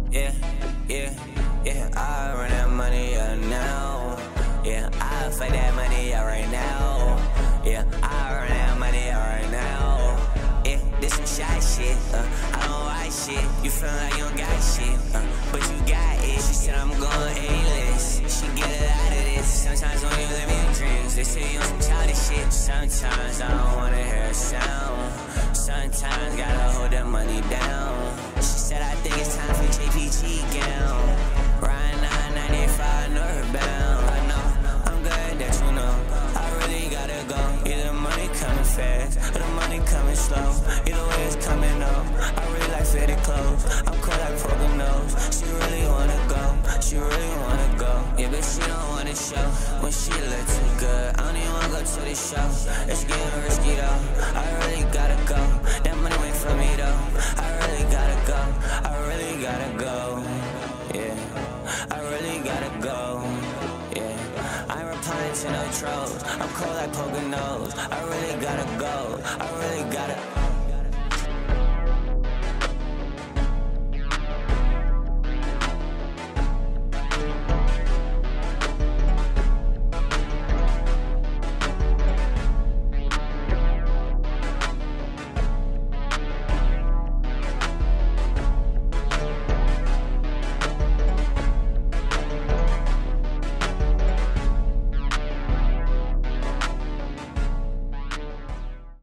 Yeah, yeah, yeah, I run that money out now. Yeah, I fight that money out right now. Yeah, I run that money out right now. Yeah, this some shy shit, I don't write shit. You feel like you don't got shit, but you got it. She said I'm going A-list, she get it out of this. Sometimes when you live in dreams, they say you on some childish shit. Sometimes I don't wanna hear a sound. Sometimes gotta hold that money down. She said I think it's time for JPG gown. Riding 995 northbound. I know, I'm glad that you know. I really gotta go. Either money coming fast or the money coming slow. Either way it's coming up. I really like fitted clothes. I'm cool like broken nose. She really wanna go. She really wanna go. Yeah, but she don't wanna show when she look too good. I don't even wanna go to the show. It's getting risky though. I really gotta go. That money wait for me though. I really gotta go. I really gotta go. Yeah, I really gotta go. Yeah, I ain't replying to no trolls. I'm cold like poking nose. I really gotta go. I really gotta